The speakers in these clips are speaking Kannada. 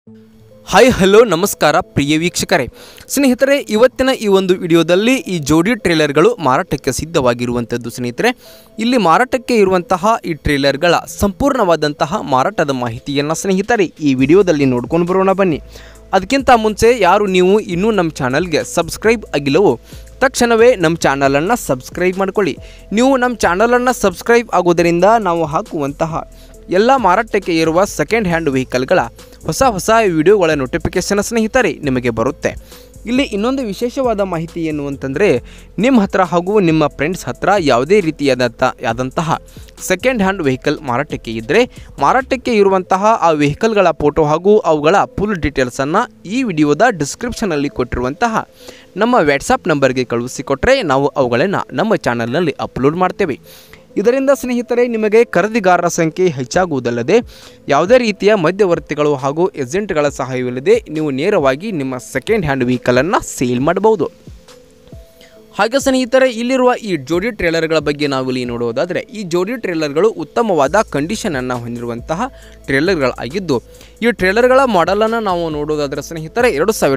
ಹಾಯ್ ಹಲೋ ನಮಸ್ಕಾರ ಪ್ರಿಯ ವೀಕ್ಷಕರೇ ಸ್ನೇಹಿತರೆ, ಇವತ್ತಿನ ಈ ಒಂದು ವಿಡಿಯೋದಲ್ಲಿ ಈ ಜೋಡಿ ಟ್ರೇಲರ್ಗಳು ಮಾರಾಟಕ್ಕೆ ಸಿದ್ಧವಾಗಿರುವಂಥದ್ದು. ಸ್ನೇಹಿತರೆ, ಇಲ್ಲಿ ಮಾರಾಟಕ್ಕೆ ಇರುವಂತಹ ಈ ಟ್ರೇಲರ್ಗಳ ಸಂಪೂರ್ಣವಾದಂತಹ ಮಾರಾಟದ ಮಾಹಿತಿಯನ್ನು ಸ್ನೇಹಿತರೆ ಈ ವಿಡಿಯೋದಲ್ಲಿ ನೋಡ್ಕೊಂಡು ಬರೋಣ ಬನ್ನಿ. ಅದಕ್ಕಿಂತ ಮುಂಚೆ ಯಾರು ನೀವು ಇನ್ನೂ ನಮ್ಮ ಚಾನಲ್ಗೆ ಸಬ್ಸ್ಕ್ರೈಬ್ ಆಗಿಲ್ಲವೋ ತಕ್ಷಣವೇ ನಮ್ಮ ಚಾನಲನ್ನು ಸಬ್ಸ್ಕ್ರೈಬ್ ಮಾಡ್ಕೊಳ್ಳಿ. ನೀವು ನಮ್ಮ ಚಾನಲನ್ನು ಸಬ್ಸ್ಕ್ರೈಬ್ ಆಗೋದರಿಂದ ನಾವು ಹಾಕುವಂತಹ ಎಲ್ಲ ಮಾರಾಟಕ್ಕೆ ಇರುವ ಸೆಕೆಂಡ್ ಹ್ಯಾಂಡ್ ವೆಹಿಕಲ್ಗಳ ಹೊಸ ವಿಡಿಯೋಗಳ ನೋಟಿಫಿಕೇಷನ್ ಸ್ನೇಹಿತರೆ ನಿಮಗೆ ಬರುತ್ತೆ. ಇಲ್ಲಿ ಇನ್ನೊಂದು ವಿಶೇಷವಾದ ಮಾಹಿತಿ ಏನು ಅಂತಂದರೆ, ನಿಮ್ಮ ಹತ್ರ ಹಾಗೂ ನಿಮ್ಮ ಫ್ರೆಂಡ್ಸ್ ಹತ್ರ ಯಾವುದೇ ರೀತಿಯಾದಂತಹ ಸೆಕೆಂಡ್ ಹ್ಯಾಂಡ್ ವೆಹಿಕಲ್ ಮಾರಾಟಕ್ಕೆ ಇದ್ದರೆ ಮಾರಾಟಕ್ಕೆ ಇರುವಂತಹ ಆ ವೆಹಿಕಲ್ಗಳ ಫೋಟೋ ಹಾಗೂ ಅವುಗಳ ಫುಲ್ ಡೀಟೇಲ್ಸನ್ನು ಈ ವಿಡಿಯೋದ ಡಿಸ್ಕ್ರಿಪ್ಷನಲ್ಲಿ ಕೊಟ್ಟಿರುವಂತಹ ನಮ್ಮ ವಾಟ್ಸಪ್ ನಂಬರ್ಗೆ ಕಳುಹಿಸಿಕೊಟ್ರೆ ನಾವು ಅವುಗಳನ್ನು ನಮ್ಮ ಚಾನಲ್ನಲ್ಲಿ ಅಪ್ಲೋಡ್ ಮಾಡ್ತೇವೆ. ಇದರಿಂದ ಸ್ನೇಹಿತರೆ ನಿಮಗೆ ಖರೀದಿಗಾರರ ಸಂಖ್ಯೆ ಹೆಚ್ಚಾಗುವುದಲ್ಲದೆ ಯಾವುದೇ ರೀತಿಯ ಮಧ್ಯವರ್ತಿಗಳು ಹಾಗೂ ಏಜೆಂಟ್ಗಳ ಸಹಾಯವಿಲ್ಲದೆ ನೀವು ನೇರವಾಗಿ ನಿಮ್ಮ ಸೆಕೆಂಡ್ ಹ್ಯಾಂಡ್ ವೆಹಿಕಲನ್ನು ಸೇಲ್ ಮಾಡಬಹುದು. ಹಾಗೆ ಸ್ನೇಹಿತರೆ, ಇಲ್ಲಿರುವ ಈ ಜೋಡಿ ಟ್ರೇಲರ್ಗಳ ಬಗ್ಗೆ ನಾವು ಇಲ್ಲಿ ನೋಡುವುದಾದರೆ ಈ ಜೋಡಿ ಟ್ರೇಲರ್ಗಳು ಉತ್ತಮವಾದ ಕಂಡೀಷನನ್ನು ಹೊಂದಿರುವಂತಹ ಟ್ರೇಲರ್ಗಳಾಗಿದ್ದು, ಈ ಟ್ರೇಲರ್ಗಳ ಮಾಡೆಲನ್ನು ನಾವು ನೋಡುವುದಾದರೆ ಸ್ನೇಹಿತರೆ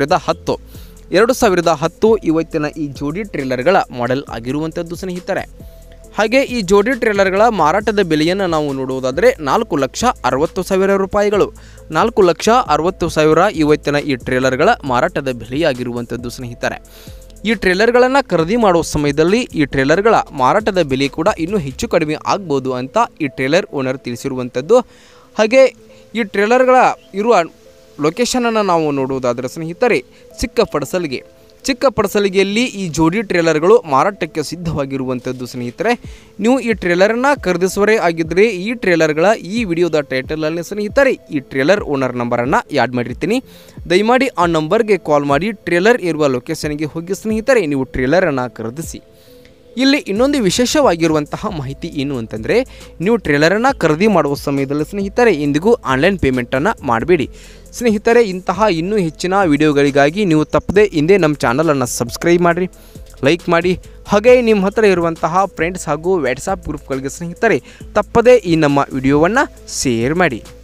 2010 ಇವತ್ತಿನ ಈ ಜೋಡಿ ಟ್ರೇಲರ್ಗಳ ಮಾಡೆಲ್ ಆಗಿರುವಂಥದ್ದು ಸ್ನೇಹಿತರೆ. ಹಾಗೆ ಈ ಜೋಡಿ ಟ್ರೇಲರ್ಗಳ ಮಾರಾಟದ ಬೆಲೆಯನ್ನು ನಾವು ನೋಡುವುದಾದರೆ 4,60,000 ರೂಪಾಯಿಗಳು. 4,60,000 ಇವತ್ತಿನ ಈ ಟ್ರೇಲರ್ಗಳ ಮಾರಾಟದ ಬೆಲೆಯಾಗಿರುವಂಥದ್ದು ಸ್ನೇಹಿತರೆ. ಈ ಟ್ರೇಲರ್ಗಳನ್ನು ಖರೀದಿ ಮಾಡುವ ಸಮಯದಲ್ಲಿ ಈ ಟ್ರೇಲರ್ಗಳ ಮಾರಾಟದ ಬೆಲೆ ಕೂಡ ಇನ್ನೂ ಹೆಚ್ಚು ಕಡಿಮೆ ಆಗ್ಬೋದು ಅಂತ ಈ ಟ್ರೇಲರ್ ಓನರ್ ತಿಳಿಸಿರುವಂಥದ್ದು. ಹಾಗೆ ಈ ಟ್ರೇಲರ್ಗಳ ಇರುವ ಲೊಕೇಶನನ್ನು ನಾವು ನೋಡುವುದಾದರೆ ಸ್ನೇಹಿತರೆ ಚಿಕ್ಕಪಡಸಲಿಗೆಯಲ್ಲಿ ಈ ಜೋಡಿ ಟ್ರೇಲರ್ಗಳು ಮಾರಾಟಕ್ಕೆ ಸಿದ್ಧವಾಗಿರುವಂಥದ್ದು ಸ್ನೇಹಿತರೆ. ನೀವು ಈ ಟ್ರೇಲರನ್ನು ಖರೀದಿಸುವರೇ ಆಗಿದ್ದರೆ ಈ ಟ್ರೇಲರ್ಗಳ ಈ ವಿಡಿಯೋದ ಟೈಟಲಲ್ಲಿ ಸ್ನೇಹಿತರೆ ಈ ಟ್ರೇಲರ್ ಓನರ್ ನಂಬರನ್ನು ಆ್ಯಡ್ ಮಾಡಿರ್ತೀನಿ. ದಯಮಾಡಿ ಆ ನಂಬರ್ಗೆ ಕಾಲ್ ಮಾಡಿ ಟ್ರೇಲರ್ ಇರುವ ಲೊಕೇಶನ್ಗೆ ಹೋಗಿ ಸ್ನೇಹಿತರೆ ನೀವು ಟ್ರೇಲರನ್ನು ಖರೀದಿಸಿ. ಇಲ್ಲಿ ಇನ್ನೊಂದು ವಿಶೇಷವಾಗಿರುವಂತಹ ಮಾಹಿತಿ ಏನು ಅಂತಂದರೆ, ನೀವು ಟ್ರೇಲರನ್ನು ಖರೀದಿ ಮಾಡುವ ಸಮಯದಲ್ಲಿ ಸ್ನೇಹಿತರೆ ಎಂದಿಗೂ ಆನ್ಲೈನ್ ಪೇಮೆಂಟನ್ನು ಮಾಡಬೇಡಿ ಸ್ನೇಹಿತರೆ. ಇಂತಹ ಇನ್ನೂ ಹೆಚ್ಚಿನ ವಿಡಿಯೋಗಳಿಗಾಗಿ ನೀವು ತಪ್ಪದೆ ಹಿಂದೆ ನಮ್ಮ ಚಾನಲನ್ನು ಸಬ್ಸ್ಕ್ರೈಬ್ ಮಾಡಿರಿ, ಲೈಕ್ ಮಾಡಿ. ಹಾಗೆ ನಿಮ್ಮ ಹತ್ರ ಇರುವಂತಹ ಫ್ರೆಂಡ್ಸ್ ಹಾಗೂ ವಾಟ್ಸಪ್ ಗ್ರೂಪ್ಗಳಿಗೆ ಸ್ನೇಹಿತರೆ ತಪ್ಪದೆ ಈ ನಮ್ಮ ವಿಡಿಯೋವನ್ನು ಶೇರ್ ಮಾಡಿ.